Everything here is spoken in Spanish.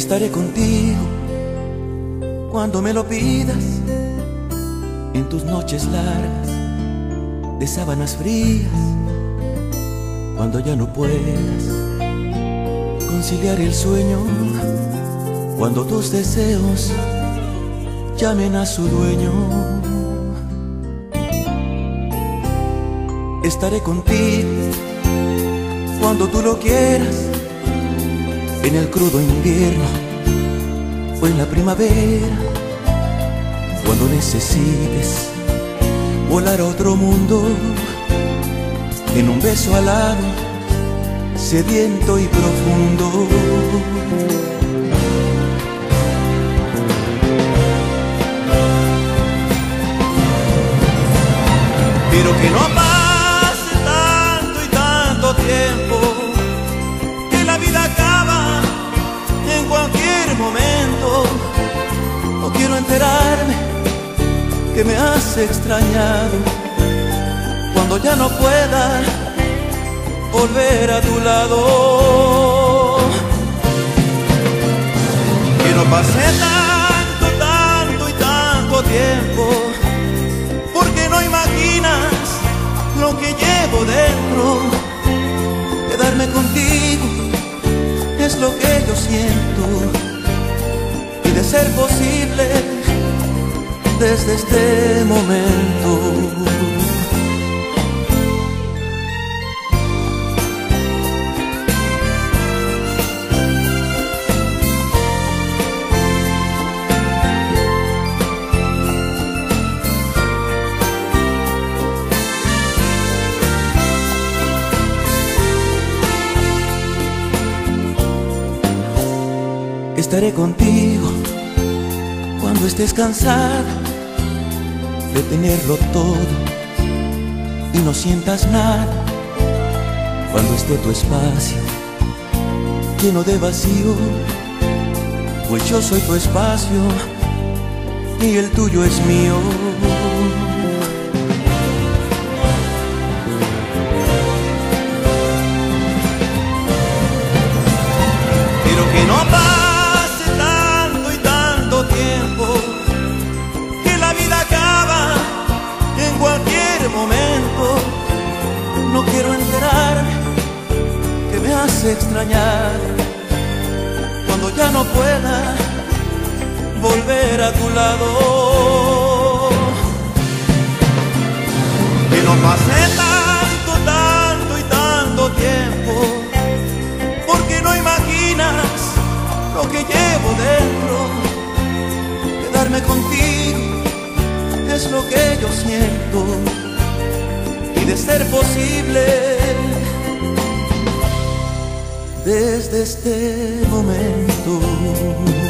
Estaré contigo cuando me lo pidas, en tus noches largas de sábanas frías, cuando ya no puedas conciliar el sueño, cuando tus deseos llamen a su dueño. Estaré contigo cuando tú lo quieras, en el crudo invierno o en la primavera, cuando necesites volar a otro mundo, en un beso alado, sediento y profundo. Pero que no pase tanto y tanto tiempo, que la vida acaba en cualquier momento. No quiero enterarme que me has extrañado, cuando ya no pueda volver a tu lado. Que no pase tanto y tanto tiempo, porque no imaginas lo que llevo dentro. Quedarme contigo es lo que yo siento, y de ser posible desde este momento. Estaré contigo cuando estés cansada de tenerlo todo y no sientas nada, cuando esté tu espacio lleno de vacío, pues yo soy tu espacio y el tuyo es mío. Pero que no pase tanto y tanto tiempo, que la vida acaba en cualquier momento. No quiero enterarme que me hace extrañar, cuando ya no pueda volver a tu lado. Que no pase tanto y tanto tiempo, porque no imaginas lo que llevo dentro. Quedarme contigo es lo que yo siento, y de ser posible desde este momento.